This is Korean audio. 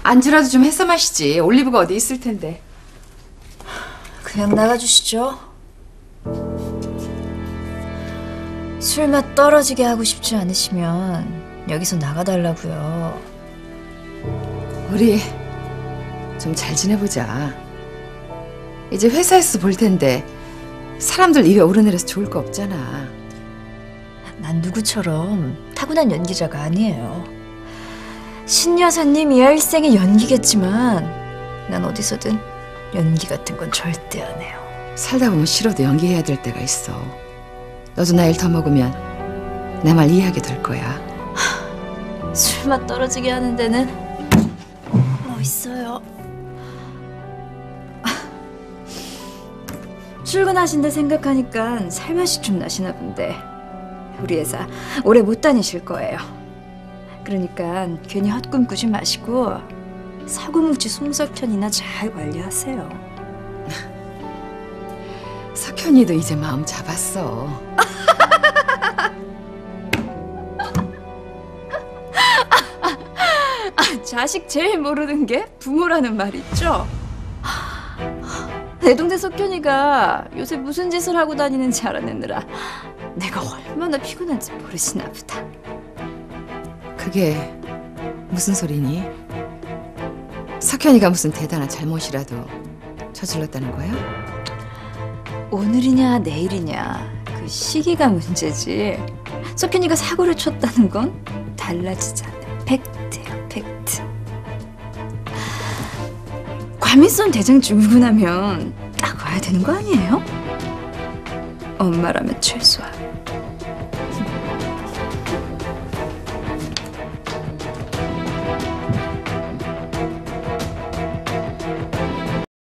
안주라도 좀 해서 마시지. 올리브가 어디 있을 텐데. 그냥 나가주시죠. 술맛 떨어지게 하고 싶지 않으시면 여기서 나가달라고요. 우리 좀 잘 지내보자. 이제 회사에서 볼 텐데 사람들 입에 오르내려서 좋을 거 없잖아. 난 누구처럼 타고난 연기자가 아니에요. 신 여사님이야 일생의 연기겠지만 난 어디서든 연기 같은 건 절대 안 해요. 살다 보면 싫어도 연기해야 될 때가 있어. 너도 나이를 더 먹으면 내 말 이해하게 될 거야. 술맛 떨어지게 하는 데는 뭐 있어요. 출근하신다 생각하니까 살맛이 좀 나시나 본데 우리 회사 오래 못 다니실 거예요. 그러니까 괜히 헛꿈 꾸지 마시고 사고뭉치 송석현이나 잘 관리하세요. 석현이도 이제 마음 잡았어. 자식 제일 모르는 게 부모라는 말 있죠? 내 동생 석현이가 요새 무슨 짓을 하고 다니는지 알아내느라 내가 얼마나 피곤한지 모르시나 보다. 그게 무슨 소리니? 석현이가 무슨 대단한 잘못이라도 저질렀다는 거야? 오늘이냐 내일이냐 그 시기가 문제지 석현이가 사고를 쳤다는 건 달라지지 않는 팩트예요. 팩트. 과민성 대장 증후군 하면 딱 와야 되는 거 아니에요? 엄마라면 최소한